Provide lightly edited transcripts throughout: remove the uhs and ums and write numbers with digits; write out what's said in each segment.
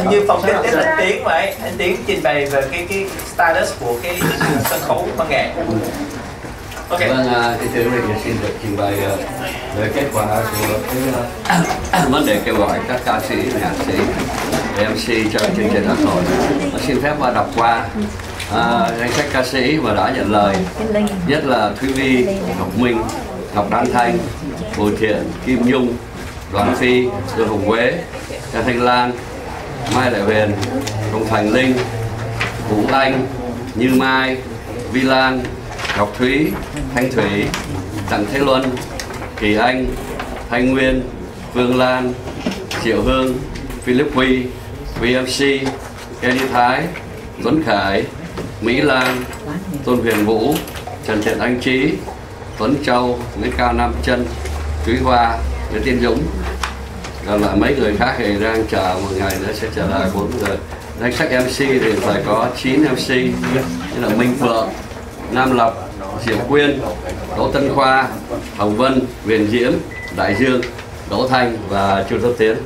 như phòng kinh tế anh Tiến vậy, anh Tiến trình bày về cái status của cái sân khấu văn nghệ. Okay. Vâng, thưa quý vị, xin được trình bày về kết quả của cái vấn đề kêu gọi các ca sĩ, nhạc sĩ, MC cho chương trình Hà Nội. Xin phép đọc qua danh sách ca sĩ mà đã nhận lời, nhất là Thúy Vi, Ngọc Minh, Ngọc Đan Thanh, Bùi Thiện, Kim Nhung, Đoàn Phi, Dương Hồng Quế, Trần Thanh Lan, Mai Đại Huyền, Đồng Thành Linh, Vũ Anh, Như Mai, Vi Lan, Ngọc Thúy, Thanh Thủy, Đặng Thế Luân, Kỳ Anh, Thanh Nguyên, Phương Lan, Triệu Hương, Philip Huy, VMC, Kenny Thái, Tuấn Khải, Mỹ Lan, Tôn Huyền Vũ, Trần Thiện Anh Trí, Tuấn Châu, Nguyễn Cao Nam Chân, Thúy Hoa, Nguyễn Tiến Dũng. Còn lại mấy người khác thì đang chờ một ngày nữa sẽ trở lại 4 giờ. Danh sách MC thì phải có 9 MC như là Minh Phượng, Nam Lộc, Diệu Quyên, Đỗ Tân Khoa, Hồng Vân, Huyền Diễm, Đại Dương, Đỗ Thanh và Chu Tất Tiến.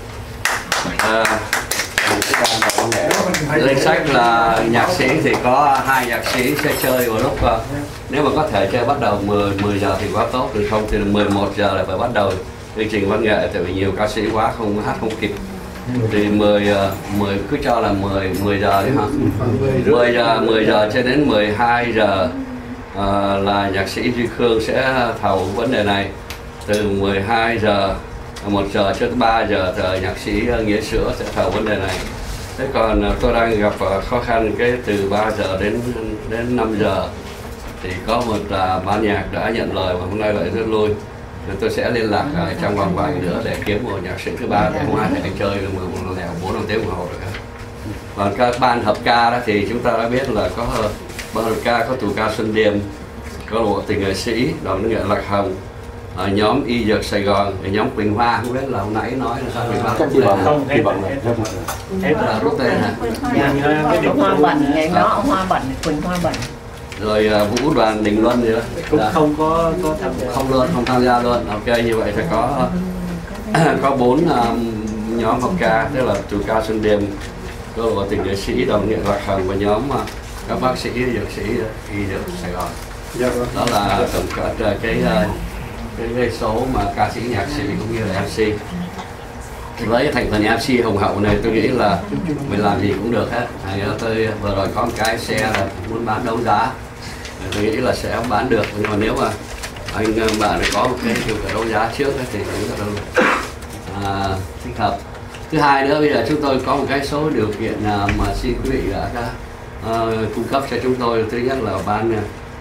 Danh sách là nhạc sĩ thì có 2 nhạc sĩ sẽ chơi vào lúc nếu mà có thể chơi bắt đầu 10 giờ thì quá tốt, được không thì 11 giờ là phải bắt đầu chương trình văn nghệ, tại vì nhiều ca sĩ quá không hát không kịp. Thì 10 cứ cho là 10 giờ đấy hả? 10 giờ cho đến 12 giờ là nhạc sĩ Duy Khương sẽ thầu vấn đề này. Từ 12 giờ 1 giờ cho tới 3 giờ thì nhạc sĩ Nghĩa Sữa sẽ thầu vấn đề này. Thế còn tôi đang gặp khó khăn cái từ 3 giờ đến 5 giờ thì có một ban nhạc đã nhận lời và hôm nay lại rút lui. Tôi sẽ liên lạc trong vòng vài nữa để kiếm một nhạc sĩ thứ ba để không ai thể chơi được 4 tiếng đồng hồ được. Còn các ban hợp ca đó thì chúng ta đã biết là có ban hợp ca có tù ca Xuân Điềm, có bộ Tình Nghệ Sĩ, đoàn nữ nghệ Lạc Hồng, nhóm Y Dược Sài Gòn, nhóm Quỳnh Hoa, không biết là hôm nãy nói là sao Quỳnh Hoa không thì bằng này em là rút tên hả? Hoa Bẩn, ngày đó ông Hoa Bẩn, Quỳnh Hoa Bẩn. Rồi Vũ Đoàn Đình Luân gì đó cũng không có tham gia, không tham gia luôn. Ok, như vậy phải có 4 nhóm hợp ca, tức là tù ca Xuân Điềm, có bộ Tình Nghệ Sĩ, đoàn nghệ Lạc Hồng và nhóm các bác sĩ dược sĩ Y Dược Sài Gòn. Đó là tổng cả cái số mà ca sĩ, nhạc sĩ cũng như là MC. Với thành phần MC hùng hậu này tôi nghĩ là mình làm gì cũng được hết. Tôi vừa rồi có một cái xe là muốn bán đấu giá, tôi nghĩ là sẽ bán được, nhưng mà nếu mà anh bạn có một cái kiểu đấu giá trước thì cũng là thích hợp. Thứ hai nữa, bây giờ chúng tôi có một cái số điều kiện mà xin quý vị đã cung cấp cho chúng tôi. Thứ nhất là ban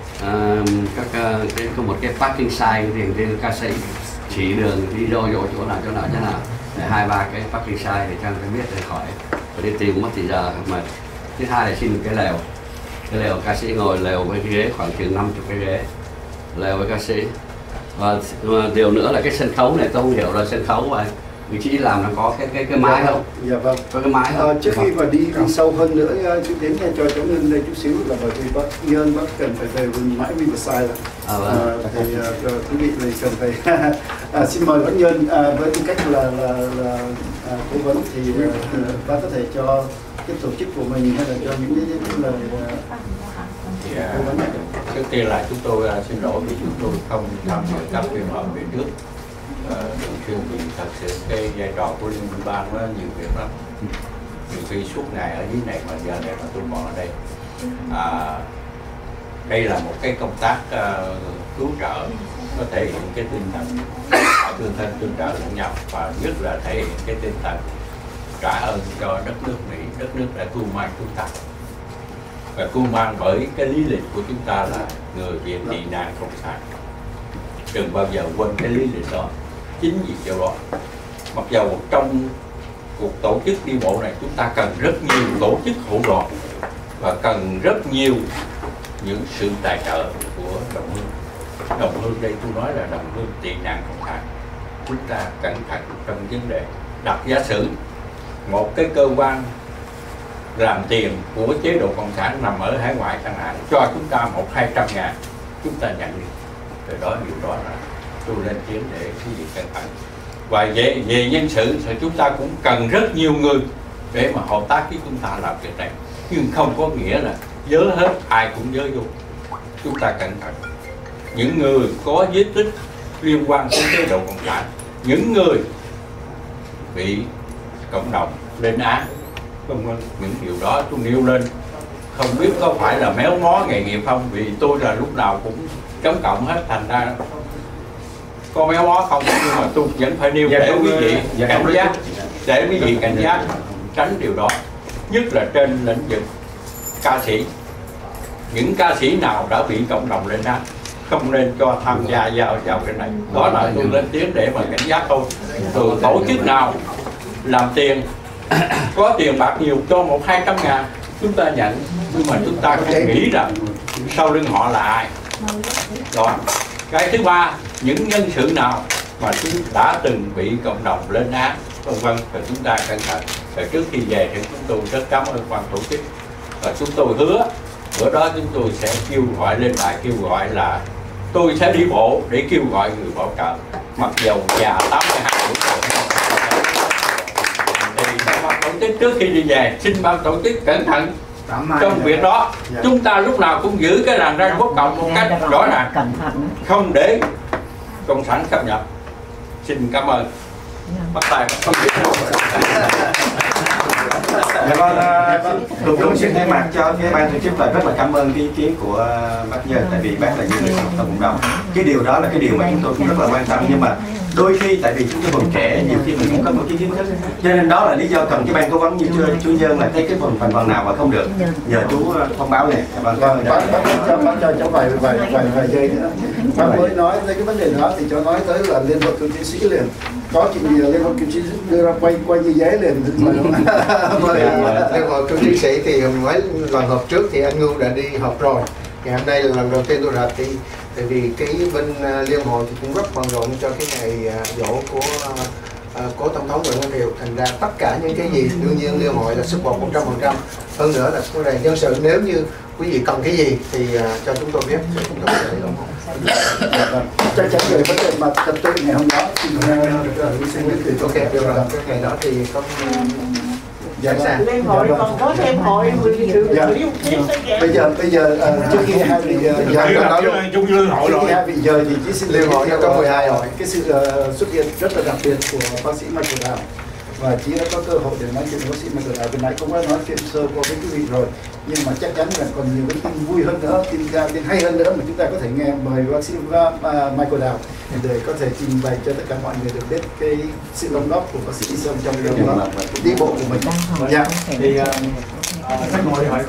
có một cái parking sign thì ca sĩ chỉ đường đi đâu chỗ nào để 2-3 cái parking sign để cho người biết để khỏi phải đi tìm mất thời giờ mà. Thứ hai là xin cái lều ca sĩ ngồi, lều với cái ghế khoảng chừng 50 cái ghế, lều với ca sĩ. Và điều nữa là cái sân khấu này tôi không hiểu là sân khấu vậy vị trí làm nó có cái mái không? Dạ vâng. Có cái mái không? Trước khi mà đi sâu hơn nữa, chú Tiến cho cháu Ngân đây chút xíu là bởi vì bác Ngân cần phải về mãi Riverside rồi. Thì quý vị này cần phải xin mời bác Ngân với tư cách là cố vấn thì bác có thể cho cái tổ chức của mình hay là cho những cái lời cố vấn này. Trước tiên là chúng tôi xin lỗi vì chúng tôi không tham dự các phiên họp về trước thường xuyên, vì thật sự cái vai trò của liên minh ban nó nhiều việc lắm, nhiều khi suốt ngày ở dưới này mà giờ này mà tôi còn ở đây. Đây là một cái công tác cứu trợ, có thể hiện cái tinh thần tương thân tương trợ lẫn nhau, và nhất là thể hiện cái tinh thần trả ơn cho đất nước Mỹ. Đất nước đã cưu mang chúng ta, và cưu mang bởi cái lý lịch của chúng ta là người Việt tị nạn cộng sản. Đừng bao giờ quên cái lý lịch đó. Chính vì điều đó, mặc dầu trong cuộc tổ chức đi bộ này chúng ta cần rất nhiều tổ chức hỗn đoàn và cần rất nhiều những sự tài trợ của đồng hương. Đồng hương đây tôi nói là đồng hương tị nạn cộng sản. Chúng ta cẩn thận trong vấn đề đặt giả sử một cái cơ quan làm tiền của chế độ cộng sản nằm ở hải ngoại chẳng hạn, cho chúng ta 100-200 ngàn, chúng ta nhận đi. Từ đó điều đó là tôi lên tiếng để cái gì cẩn thận. Và về nhân sự thì chúng ta cũng cần rất nhiều người để mà hợp tác với chúng ta làm việc này, nhưng không có nghĩa là dớ hết ai cũng dớ vô. Chúng ta cẩn thận. Những người có vết tích liên quan đến chế độ cộng sản, những người bị cộng đồng lên án, những điều đó tôi nêu lên không biết có phải là méo mó nghề nghiệp không, vì tôi là lúc nào cũng chống cộng hết, thành ra có méo mó không, nhưng mà tôi vẫn phải nêu để quý vị cảnh giác, để quý vị cảnh giác tránh điều đó, nhất là trên lĩnh vực ca sĩ. Những ca sĩ nào đã bị cộng đồng lên án không nên cho tham gia vào cái này. Đó là tôi lên tiếng để mà cảnh giác thôi. Từ tổ chức nào làm tiền, có tiền bạc nhiều cho 100-200 ngàn chúng ta nhận, nhưng mà chúng ta không nghĩ rằng sau lưng họ là ai. Đó. Cái thứ ba, những nhân sự nào mà chúng đã từng bị cộng đồng lên án vân vân, thì chúng ta cẩn thận. Và trước khi về thì chúng tôi rất cảm ơn ban tổ chức, và chúng tôi hứa bữa đó chúng tôi sẽ kêu gọi lên đài, kêu gọi là tôi sẽ đi bộ để kêu gọi người bảo trợ, mặc dầu già 82 tuổi rồi. Thì ban tổ chức trước khi đi về xin ban tổ chức cẩn thận trong việc đó. Chúng ta lúc nào cũng giữ cái làn ranh quốc cộng một cách rõ ràng, không để cộng sản xâm nhập. Xin cảm ơn. Bắt tay không biết đâu. Tôi cũng xin thay mặt cho cái ban tổ chức là rất là cảm ơn cái ý kiến của bác Nhân, tại vì bác là những người trong cộng đồng. Cái điều đó là cái điều mà chúng tôi cũng rất là quan tâm, nhưng mà đôi khi tại vì chúng tôi còn trẻ, nhiều khi mình cũng có một cái kiến thức, cho nên đó là lý do cần cái ban cố vấn như chú Nhân là thấy cái thành phần nào mà không được nhờ chú thông báo này. Bác cho cháu vài giây nữa. Bác mới nói tới cái vấn đề đó thì cho nói tới là Liên hội cựu chiến sĩ liền. Có chuyện gì là Liên hội cựu chiến sĩ đưa ra quay như giấy liền. Liên hội cựu chiến sĩ thì mấy lần họp trước thì anh Ngưu đã đi họp rồi. Ngày hôm nay là lần đầu tiên tôi ra, thì tại vì cái bên Liên hội thì cũng rất bận rộn cho cái ngày dỗ của Tổng thống Nguyễn Văn Thiệu, thành ra tất cả những cái gì đương nhiên Liên hội là support 100%. Hơn nữa là vấn đề nhân sự, nếu như quý vị cần cái gì thì cho chúng tôi biết, chúng tôi sẽ ủng hộ. Chắc chắn về vấn đề mà trật tự ngày hôm đó thì ok, được rồi. Cái ngày đó thì không Liên hội còn có thêm hội bây giờ trước khi hai vị giờ thì chỉ xin Liên hội có 12 hội. cái sự xuất hiện rất là đặc biệt của bác sĩ Michael Đào, và chỉ đã có cơ hội để nói chuyện với bác sĩ Michael Đào. Bên nãy cũng đã nói chuyện sơ qua với quý vị rồi, nhưng mà chắc chắn là còn nhiều cái tin vui hơn nữa, tin hay hơn nữa mà chúng ta có thể nghe. Mời bác sĩ Michael Đào để có thể trình bày cho tất cả mọi người được biết cái sự đóng góp của bác sĩ Sơn trong đi bộ của mình. Dạ. Thì khách ngồi hỏi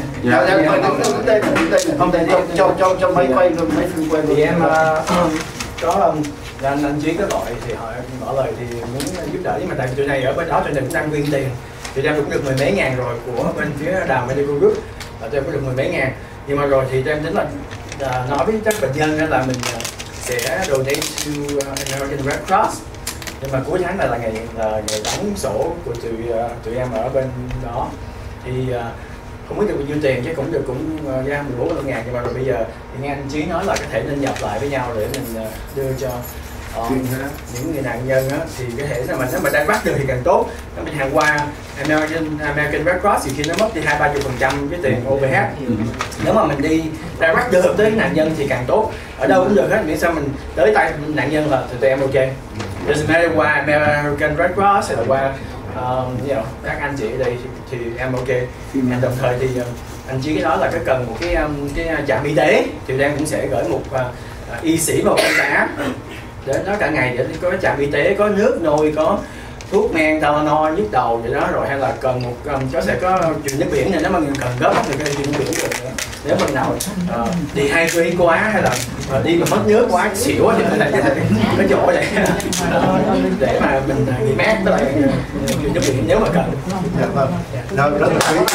cho máy quay rồi, máy phim quay. Thì em có anh Chí có gọi thì họ bỏ lời thì muốn giúp đỡ, nhưng mà tại vì tụi này ở bên đó tụi này cũng đang quyên tiền, thì em cũng được 10 mấy ngàn rồi của bên phía Đào Medical Group, và tụi em cũng được 10 mấy ngàn. Nhưng mà rồi thì tụi em tính là nói với các bệnh nhân là mình sẽ donate to American Red Cross, nhưng mà cuối tháng này là ngày đóng sổ của tụi em ở bên đó, thì không biết được bao nhiêu tiền, chứ cũng được ra 14 ngàn. Nhưng mà rồi bây giờ thì nghe anh Chí nói là có thể nên nhập lại với nhau để mình đưa cho những người nạn nhân á, thì có thể là mình nếu mà đang bắt được thì càng tốt. Nếu mình hàng qua American Red Cross thì khi nó mất đi 20-30% cái tiền overhead. Nếu mà mình đi direct được tới nạn nhân thì càng tốt. Ở đâu cũng được hết, miễn sao mình tới tay nạn nhân là tụi em ok. Doesn't matter qua American Red Cross hay là qua các anh chị ở đây thì em ok. Đồng thời thì anh Chí nói là có cần một cái trạm y tế, thì em cũng sẽ gửi một y sĩ vào con xã để nó cả ngày để có cái trạm y tế, có nước nôi, có thuốc men Tylenol nhức đầu vậy đó, rồi hay là cần một cháu sẽ có truyền nước biển này, nếu mà mình cần gấp thì có thể truyền nước biển được nữa. Nếu mình nào dehydrate quá hay là đi mà mất nước quá xỉu thì phải là cái chỗ này để mà mình nghỉ mát với lại truyền nước biển nếu mà cần. Dạ vâng. Rất là quý.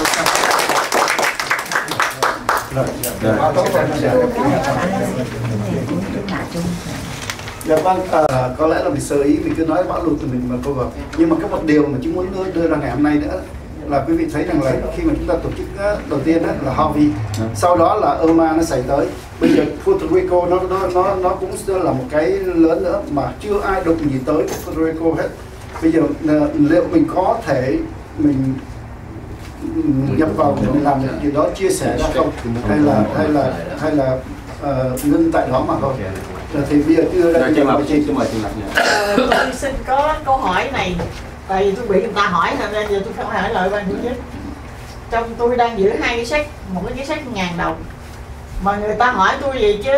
Dạ vâng, có lẽ là mình sơ ý, mình cứ nói bão lụt thì mình mà câu hỏi. Nhưng mà có một điều mà chúng muốn đưa ra ngày hôm nay nữa là quý vị thấy rằng là khi mà chúng ta tổ chức đầu tiên là Harvey, sau đó là Irma nó xảy tới, bây giờ Puerto Rico nó cũng là một cái lớn nữa mà chưa ai đụng gì tới Puerto Rico hết. Bây giờ liệu mình có thể mình nhập vào mình làm được gì đó chia sẻ ra không, hay là ngưng tại đó mà thôi. Thì bây giờ đưa ra cho chị. Tôi xin có câu hỏi này, tại vì tôi bị người ta hỏi nên giờ tôi phải hỏi lại ban tổ chức. Trong tôi đang giữ 2 cái sách, một cái sách 1.000 đồng, mà người ta hỏi tôi vậy chứ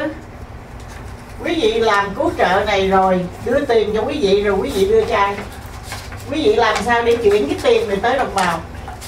quý vị làm cứu trợ này rồi đưa tiền cho quý vị rồi quý vị đưa cho ai? Quý vị làm sao để chuyển cái tiền này tới đồng bào?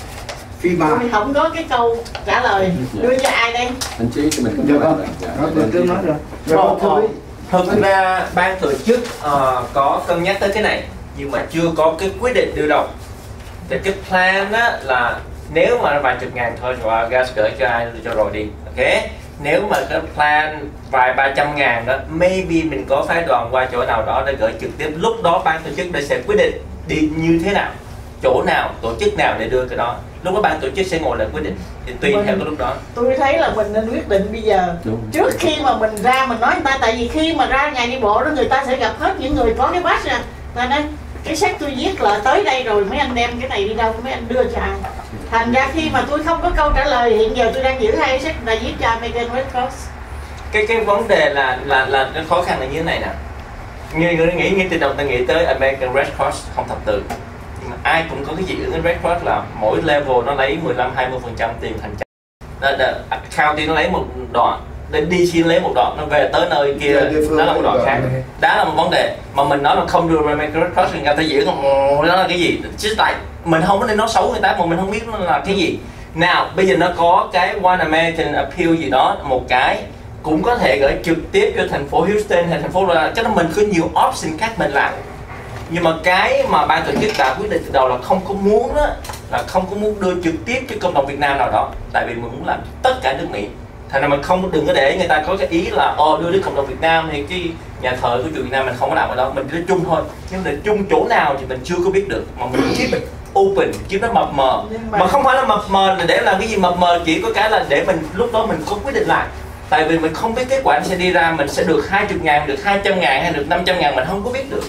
Tôi không có cái câu trả lời. Đưa cho ai đây? Anh Chí cho mình nói rồi. Thực ra ban tổ chức có cân nhắc tới cái này nhưng mà chưa có cái quyết định đưa đâu. Thì cái plan á là nếu mà vài chục ngàn thôi và gas gửi cho ai cho rồi đi, ok. Nếu mà cái plan vài 300 ngàn đó, maybe mình có phái đoàn qua chỗ nào đó để gửi trực tiếp. Lúc đó ban tổ chức sẽ quyết định đi như thế nào, chỗ nào, tổ chức nào để đưa cái đó. Lúc đó ban tổ chức sẽ ngồi lại quyết định, thì tùy theo cái lúc đó. Tôi thấy là mình nên quyết định bây giờ. Trước khi mà mình ra mình nói người ta, tại vì khi mà ra ngày đi bộ đó người ta sẽ gặp hết những người có cái badge ra. Ta nói cái sách tôi viết là tới đây rồi, mấy anh đem cái này đi đâu, mấy anh đưa cho ai? Thành ra khi mà tôi không có câu trả lời, hiện giờ tôi đang giữ 2 sách là viết cho American Red Cross. Cái vấn đề là cái khó khăn là như thế này nè. Người nghĩ từ đầu ta nghĩ tới American Red Cross không thập tự. Nhưng mà ai cũng có cái dị ứng với Red Cross là mỗi level nó lấy 15-20% tiền thành trả. County nó lấy một đoạn, đến DC lấy một đoạn, nó về tới nơi kia đó là một đoạn khác. Đó là một vấn đề mà mình nói là không đưa American Red Cross, người ta giữ đó là cái gì? Chứ tại mình không có nên nói xấu người ta mà mình không biết nó là cái gì. Nào bây giờ nó có cái One American Appeal gì đó, một cái cũng có thể gửi trực tiếp cho thành phố Houston hay thành phố là cho nên mình có nhiều option khác mình làm. Nhưng mà cái mà ban tổ chức đã quyết định từ đầu là không có muốn đó, là không có muốn đưa trực tiếp cho cộng đồng Việt Nam nào đó, tại vì mình muốn làm tất cả nước Mỹ. Thành ra mình không đừng có để người ta có cái ý là đưa đến cộng đồng Việt Nam thì cái nhà thờ của chùa Việt Nam mình không có làm ở đó, mình đưa chung thôi. Nhưng mà chung chỗ nào thì mình chưa có biết được, mà mình keep it open, keep nó mập mờ. Mà không phải là mập mờ là để làm cái gì mập mờ, chỉ có cái là để mình lúc đó mình có quyết định lại. Tại vì mình không biết kết quả sẽ đi ra, mình sẽ được 20 ngàn, được 200 ngàn hay được 500 ngàn, mình không có biết được.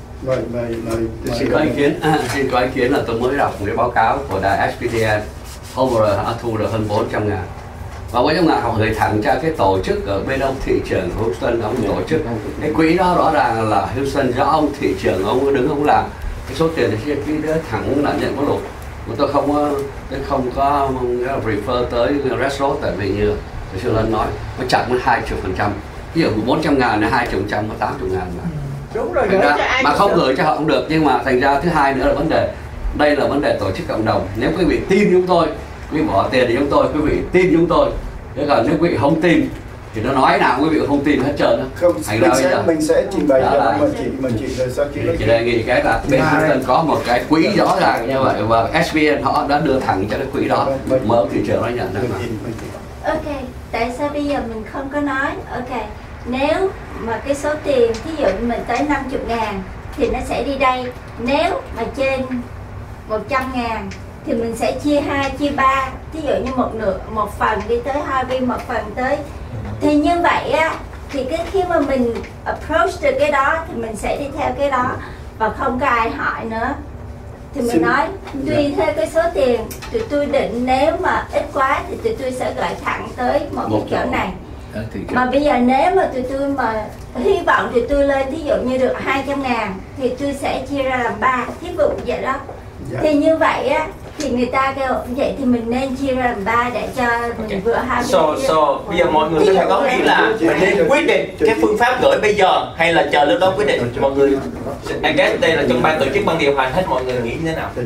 Xin có ý kiến là tôi mới đọc một cái báo cáo của đài SPTN, hôm rồi họ thu được hơn 400 ngàn. Và 400 ngàn họ gửi thẳng cho cái tổ chức ở bên ông thị trưởng của Houston, ông tổ chức cái quỹ đó rõ ràng là Houston do ông thị trưởng ông đứng ông làm. Cái số tiền thì quỹ đó thẳng là nhận có lục. Mà tôi không có refer tới Red Cross, tại vì như Sư Lân nói nó chậm đến 20%. Ví dụ 400 ngàn là 20% có 80 ngàn mà. Đúng rồi, gửi cho ai mà không gửi cho họ không được. Nhưng mà thành ra thứ hai nữa là vấn đề, đây là vấn đề tổ chức cộng đồng. Nếu quý vị tin chúng tôi, quý vị bỏ tiền để chúng tôi, quý vị tin chúng tôi. Thế còn nếu quý vị không tin thì nó nói nào quý vị không tin hết trơn đó. Không, mình sẽ trình bày cho mà chị rồi sao chị đề nghị cái là bên Houston có một cái quỹ rõ ràng như vậy và SPN họ đã đưa thẳng cho cái quỹ đó, mở thị trường nó nhận ra mà. Ok, tại sao bây giờ mình không có nói ok, nếu mà cái số tiền thí dụ mình tới 50 ngàn thì nó sẽ đi đây, nếu mà trên 100 ngàn thì mình sẽ chia 2, chia 3, thí dụ như một phần đi tới Harvey, một phần tới. Thì như vậy á, thì khi mà mình approach được cái đó thì mình sẽ đi theo cái đó và không có ai hỏi nữa. Thì mình nói tùy theo cái số tiền tụi tôi định, nếu mà ít quá thì tụi tôi sẽ gửi thẳng tới một cái chỗ này. Mà bây giờ nếu mà tụi tôi mà hy vọng tụi tôi lên thí dụ như được 200 ngàn thì tôi sẽ chia ra làm 3, thí dụ vậy đó. Thì như vậy á, thì người ta kêu vậy thì mình nên chia ra làm 3 để cho mình vừa hai bây giờ mọi người có thể có ý là mình nên quyết định cái phương pháp gửi bây giờ hay là chờ lúc đó quyết định. Mọi người I guess đây là trong ban tổ chức, ban điều hành hết, mọi người nghĩ như thế nào?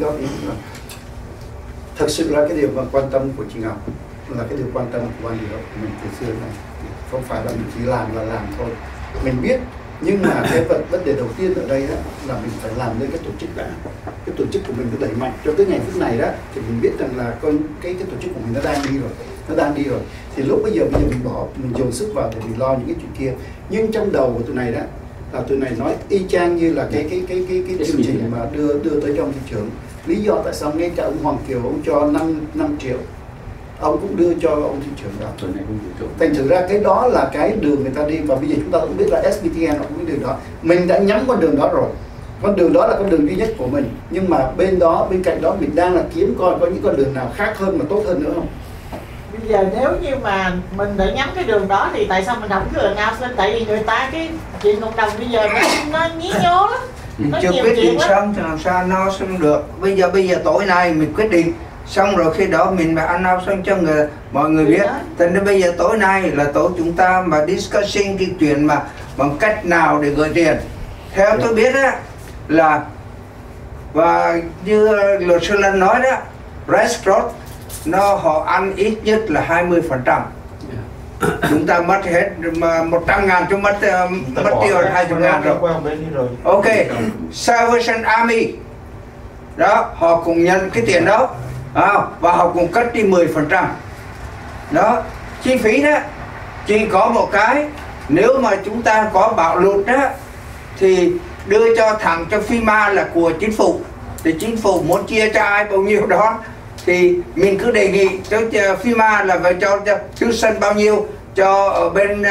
Thật sự là cái điều mà quan tâm của chị Ngọc là cái điều quan tâm của ban điều của mình từ xưa này, không phải là mình chỉ làm là làm thôi, mình biết. Nhưng mà cái vấn đề đầu tiên ở đây đó là mình phải làm nên cái tổ chức đã. Cái tổ chức của mình nó đẩy mạnh cho tới ngày phút này đó thì mình biết rằng là cái tổ chức của mình nó đang đi rồi. Thì lúc bây giờ mình dồn sức vào để mình lo những cái chuyện kia. Nhưng trong đầu của tụi này đó là tụi này nói y chang như là cái chương trình mà đưa tới trong thị trường. Lý do tại sao ngay cả ông Hoàng Kiều ông cho 5 triệu, ông cũng đưa cho ông thị trưởng đó. Thành thử ra cái đó là cái đường người ta đi, và bây giờ chúng ta cũng biết là SPTN họ cũng biết đường đó. Mình đã nhắm con đường đó rồi. con đường đó là con đường duy nhất của mình, nhưng mà bên cạnh đó mình đang là kiếm coi có những con đường nào khác hơn mà tốt hơn nữa không. Bây giờ nếu như mà mình đã nhắm cái đường đó thì tại sao mình không cứ announce lên? Tại vì người ta cái chuyện cộng đồng bây giờ nó nhí nhố lắm, nó chưa nhiều quyết chuyện định lắm. xong thì làm sao nó xong được. Bây giờ tối nay mình quyết định xong rồi khi đó mình phải announce xong cho mọi người biết. Thành ra bây giờ tối nay là tối chúng ta mà discussing cái chuyện mà bằng cách nào để gửi tiền. Theo tôi biết á là, và như luật sư Lân nói đó, Red Cross họ ăn ít nhất là 20%. Chúng ta mất hết mà 100.000 cho mất tiêu 20.000 rồi. Ok, Salvation Army đó họ cũng nhận cái tiền đó và họ cũng cắt đi 10%. Đó, chi phí đó chỉ có một cái, nếu mà chúng ta có bạo lụt đó thì đưa cho thẳng cho FEMA là của chính phủ, thì chính phủ muốn chia cho ai bao nhiêu đó thì mình cứ đề nghị cho FEMA là phải cho Houston bao nhiêu, cho ở bên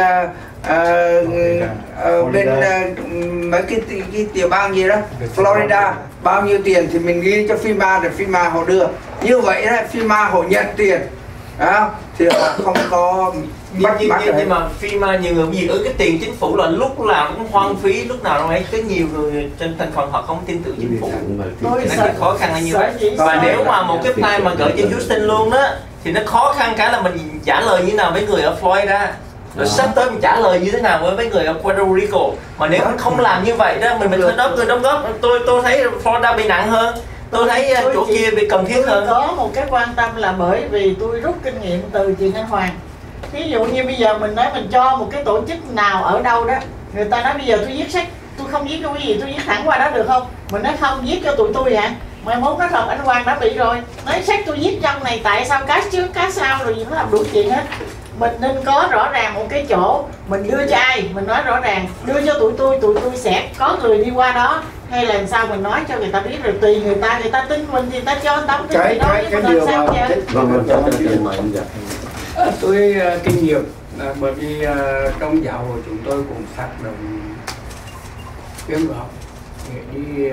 bên mấy cái tiểu bang gì đó Florida bao nhiêu tiền thì mình ghi cho FEMA để FEMA họ đưa. Như vậy đó, FEMA họ nhận tiền thì họ không có nhưng mà FEMA nhiều người gì cái tiền chính phủ là lúc nào cũng hoang phí, lúc nào cũng ấy, có nhiều người trên thành phần họ không tin tưởng chính phủ, cái khó khăn là như vậy. Và nếu mà một cái plan mà gửi cho Houston luôn đó thì nó khó khăn cái là mình trả lời như nào với người ở Florida, rồi sắp tới mình trả lời như thế nào với mấy người ở Puerto Rico. Mà nếu mình không làm như vậy đó, mình phải đóng góp. Tôi thấy Florida bị nặng hơn, tôi thấy chỗ kia bị cần thiết hơn. Có một cái quan tâm là bởi vì tôi rút kinh nghiệm từ chị Anh Hoàng. Ví dụ như bây giờ mình nói mình cho một cái tổ chức nào ở đâu đó, người ta nói bây giờ tôi viết sách, tôi không viết cái gì, tôi viết thẳng qua đó được không? Mình nói không, viết cho tụi tôi hả? Mai mốt nói thật anh Hoàng đã bị rồi, nói sách tôi viết trong này tại sao cá trước cá sau rồi gì nó làm đủ chuyện hết. Mình nên có rõ ràng một cái chỗ mình đưa cho ai, mình nói rõ ràng đưa cho tụi tôi sẽ có người đi qua đó, hay là làm sao mình nói cho người ta biết, rồi tùy người ta tin mình thì người ta cho tấm cái đó, nhưng mà làm sao vậy? Tôi kinh nghiệm bởi vì trong giáo hội chúng tôi cũng phát động quyên góp để đi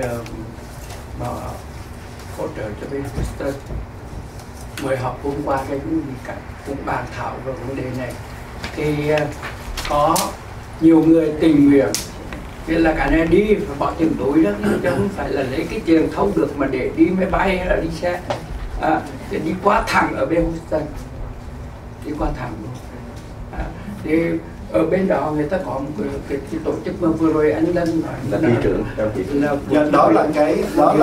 hỗ trợ cho bên Houston. Mới học hôm qua cái cũng bàn thảo về vấn đề này thì có nhiều người tình nguyện, nên là cả này đi phải bỏ tiền túi đó, chứ không phải là lấy cái tiền không được mà để đi máy bay hay là đi xe, để đi qua thẳng ở bên Houston, đi qua thẳng luôn. Thì ở bên đó người ta có một cái tổ chức mà vừa rồi anh Lân nói đó là cái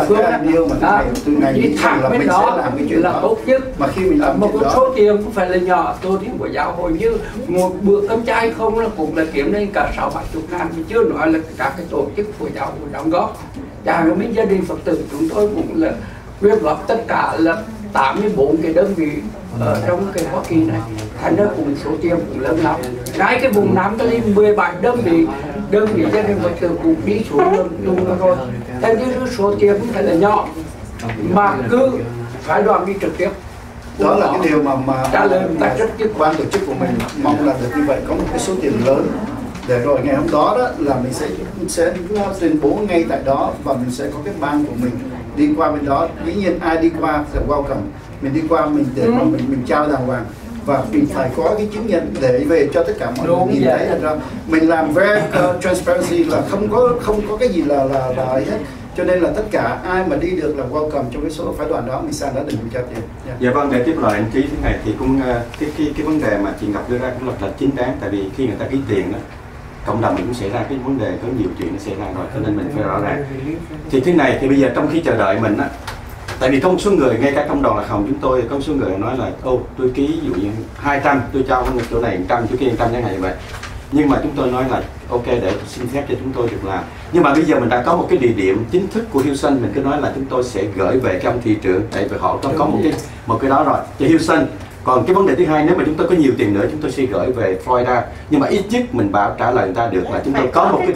điều mà từ ngày đi thẳng là bên mình đó sẽ làm cái chuyện là đó. tốt nhất. Mà khi mình làm một chuyện cái đó, số tiền cũng phải là nhỏ, tôi thì của giáo hội như một bữa cơm chay không là cũng là kiếm lên cả 60-70 ngàn, chưa nói là các cái tổ chức của giáo hội đóng góp. Và mấy gia đình Phật tử chúng tôi cũng là quyên góp tất cả là 84 cái đơn vị ở trong cái Hoa Kỳ này, thành ra cũng số tiền cũng lớn lắm. Ngay cái vùng Nam Cali 17 đơn vị gia đình Phật tử cũng đi xuống luôn rồi. Thế nhưng số tiền cũng phải là nhỏ, mà cứ phái đoàn đi trực tiếp. đó là cái điều mà trả lời ban tổ chức của mình mong là được như vậy, có một cái số tiền lớn để rồi ngày hôm đó là mình sẽ tuyên bố ngay tại đó, và mình sẽ có cái ban của mình đi qua bên đó. Dĩ nhiên ai đi qua sẽ welcome, mình đi qua mình để mà mình trao đàng hoàng, và mình phải có cái chứng nhận để về cho tất cả mọi người nhìn thấy là mình làm very transparency, là không có cái gì là ấy hết. Cho nên là tất cả ai mà đi được là welcome trong cái số phái đoàn đó, mình sang đó đừng trao tiền. Dạ vâng, để tiếp lời anh Trí thế này thì cũng cái vấn đề mà chị Ngọc đưa ra cũng là chính đáng, tại vì khi người ta ký tiền đó, cộng đồng mình cũng xảy ra cái vấn đề, có nhiều chuyện nó xảy ra rồi, cho nên mình phải rõ ràng. Thì thế này thì bây giờ trong khi chờ đợi mình á, tại vì có một số người, ngay cả trong đoàn Lạc Hồng chúng tôi có một số người nói là tôi ký ví dụ như 200, tôi cho chỗ này 100, chỗ kia 100 chẳng hạn như vậy. Nhưng mà chúng tôi nói là ok, để xin phép cho chúng tôi được làm. Nhưng mà bây giờ mình đã có một cái địa điểm chính thức của Houston, mình cứ nói là chúng tôi sẽ gửi về cái ông thị trưởng, tại vì họ có một cái đó rồi cho Houston. Còn cái vấn đề thứ hai, nếu mà chúng tôi có nhiều tiền nữa chúng tôi sẽ gửi về Florida, nhưng mà ít nhất mình bảo trả lời người ta được là chúng tôi có một cái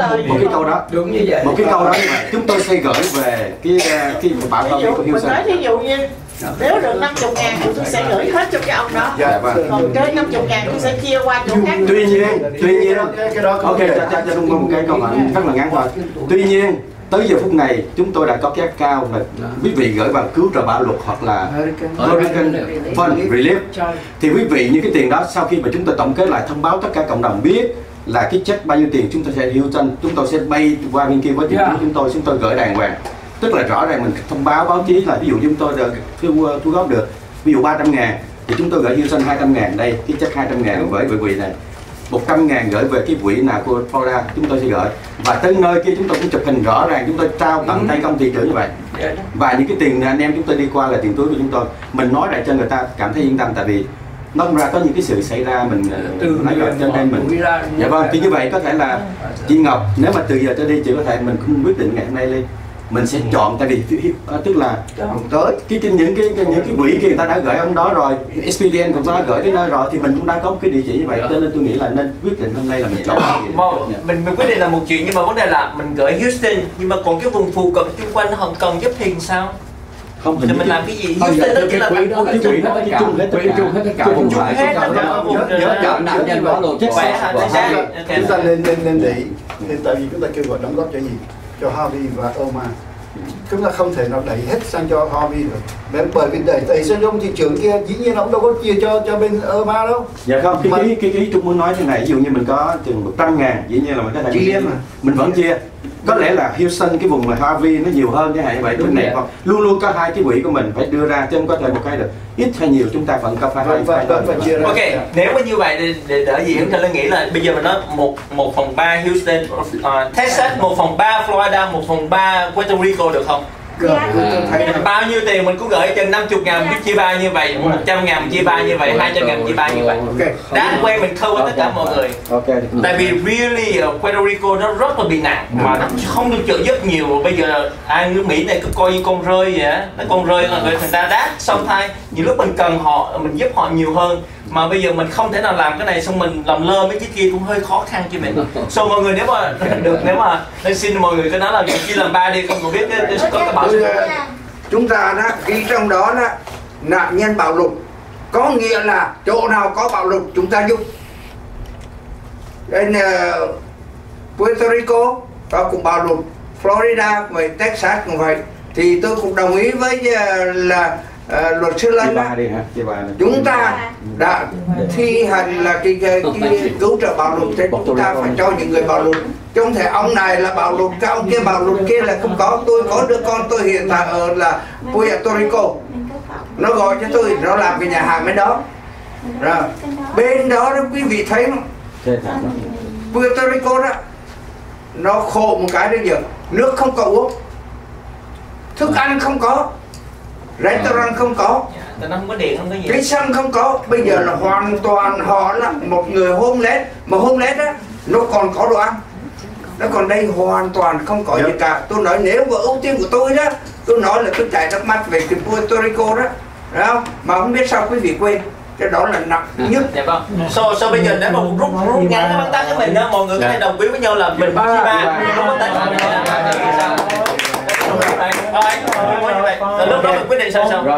câu đó, đúng như vậy, một cái câu đó mà chúng tôi sẽ gửi về cái bảo hiểm của Houston. Mình nói thí dụ như nếu được 50.000 thì tôi sẽ gửi hết cho cái ông đó. Dạ, vâng. Còn trên 50.000 tôi sẽ chia qua chỗ khác. Tuy nhiên ok, cho đúng một cái câu hỏi rất là ngắn thôi. Tuy nhiên tới giờ phút này chúng tôi đã có cái account là quý vị gửi bằng cứu trợ bão lụt hoặc là Hurricane Fund Relief, thì quý vị những cái tiền đó sau khi mà chúng tôi tổng kết lại thông báo tất cả cộng đồng biết là cái check bao nhiêu tiền chúng tôi sẽ chúng tôi sẽ bay qua bên kia với tiền chúng tôi gửi đàng hoàng, tức là rõ ràng mình thông báo báo chí là ví dụ chúng tôi được thu góp được ví dụ 300.000 thì chúng tôi gửi Houston 200.000 đây, cái check 200.000 gửi về quỹ này, 100.000 gửi về cái quỹ nào của Florida chúng tôi sẽ gửi, và tới nơi kia chúng tôi cũng chụp hình rõ ràng, chúng tôi trao tận tay công ty trưởng như vậy. Và những cái tiền anh em chúng tôi đi qua là tiền túi của chúng tôi, mình nói lại cho người ta cảm thấy yên tâm, tại vì nó không ra có những cái sự xảy ra mình nói rồi cho nên mình dạ vâng, thì như vậy có thể là chị Ngọc nếu mà từ giờ trở đi chị có thể mình không quyết định ngày hôm nay lên mình sẽ chọn, tại vì tức là tới những cái quỹ kia người ta đã gửi ông đó rồi, SPDN cũng đã gửi đến nơi rồi thì mình cũng đã có một cái địa chỉ như vậy, cho nên tôi nghĩ là nên quyết định hôm nay là mình chọn mình quyết định là một chuyện, nhưng mà vấn đề là mình gửi Houston nhưng mà còn cái vùng phụ cận chung quanh họ cần giúp thì sao? Không thì mình làm cái gì? Houston đó chỉ là thành phố quỹ đó chung hết tất cả vùng phải nạn nhân đó luôn. Chúng ta nên để ý, tại vì chúng ta kêu gọi đóng góp cho gì? Cho Harvey và Irma. Chúng ta không thể nào đẩy hết sang cho Harvey được, bởi vì đẩy sang ông thị trưởng kia dĩ nhiên ông đâu có chia cho bên Irma đâu. Dạ không, cái ý tôi muốn nói thế này, ví dụ như mình có chừng 100.000 dĩ nhiên là mình có thể chia mà mình vẫn chia. Có lẽ là Houston cái vùng mà Harvey nó nhiều hơn chẳng hạn vậy, bên này luôn luôn có hai cái quỹ của mình phải đưa ra, chứ không có thể một cái được, ít hay nhiều chúng ta vẫn có phải chia ra. Ok, nếu mà như vậy để đỡ gì thì tôi nghĩ là bây giờ mình nói 1/3 Houston, Texas, 1/3 Florida, 1/3 Puerto Rico được không? Bao nhiêu tiền mình cũng gửi chừng 50.000 chia ba như vậy, 100.000 chia ba như vậy, 200.000 chia ba như vậy. Đáng quen mình cover tất cả mọi người. Tại vì really Puerto Rico nó rất là bị nặng mà nó không được trợ giúp nhiều. Bây giờ ai nước Mỹ này cứ coi như con rơi vậy á, nó con rơi là người ta đát xong thay. Nhiều lúc mình cần họ, mình giúp họ nhiều hơn. Mà bây giờ mình không thể nào làm cái này xong mình làm lơ mấy cái kia cũng hơi khó khăn cho mình. So mọi người nếu mà được, nếu mà nên xin mọi người cứ nói là chia làm 3 đi, không có biết có cái bảo chúng ta đó ghi trong đó đó nạn nhân bạo lụt, có nghĩa là chỗ nào có bạo lụt chúng ta giúp. Bên Puerto Rico có cũng bạo lụt, Florida và Texas cũng vậy, thì tôi cũng đồng ý với là luật sư Lân đó, chúng ta đã thi hành là cái cứu trợ bạo lụt thì chúng ta phải cho những người bạo lụt, chứ không thể ông này là bạo lụt, cái ông kia bạo lụt kia là không có. Tôi có đứa con tôi hiện tại ở là Puerto Rico, nó gọi cho tôi, nó làm cái nhà hàng bên đó rồi, bên đó quý vị thấy không? Puerto Rico đó nó khổ một cái bây giờ nước không có uống, thức ăn không có, restaurant không có, nó không có điện, không có gì, cái sân không có. Bây giờ là hoàn toàn họ là một người homeless, mà homeless á nó còn có đồ ăn, nó còn đây hoàn toàn không có gì cả. Tôi nói nếu mà ưu tiên của tôi đó, tôi nói là tôi chạy nước mắt về cái Puerto Rico đó, đúng không? Mà không biết sao quý vị quên, cái đó là nặng nhất. Dạ vâng. So bây giờ nếu mà rút ngắn cái băng tắc của mình đó, mọi người có thể đồng ý với nhau là mình chia ba, không có tách. Lúc đó mình quyết định sao? Rồi,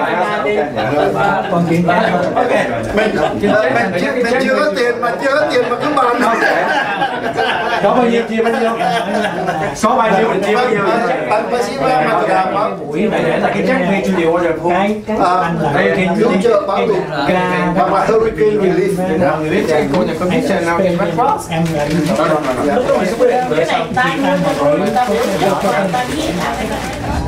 mình chưa có tiền mà cứ bàn đâu. Có bao nhiêu chia bao nhiêu? Có bao nhiêu mình chia bao nhiêu? Buổi này để là cái check me to the order pool. Cứu trợ bão lụt hoặc là Hurricane Relief. Mọi người biết cái cô nhà commission nào thì bắt cross. Lúc đó mình sẽ quyết định cái này ta luôn, ta biết ta biết.